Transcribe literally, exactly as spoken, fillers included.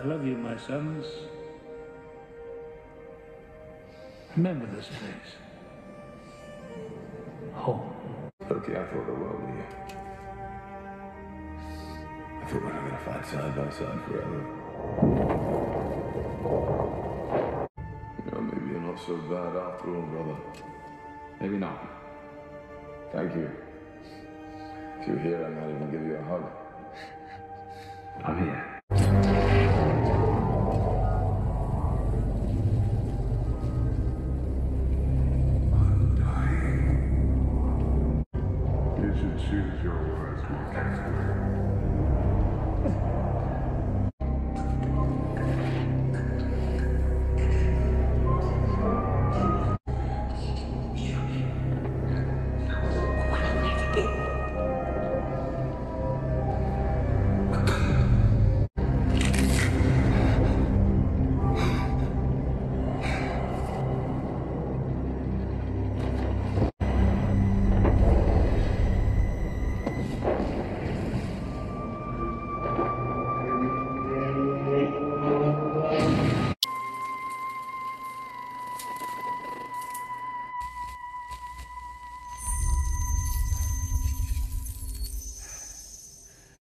I love you, my sons. Remember this place. Home. Loki, I thought the world of you. I thought we were going to fight side by side forever. You know, maybe you're not so bad after all, brother. Maybe not. Thank you. If you're here, I might even give you a hug. I'm here. I'm dying. You should choose your words more carefully.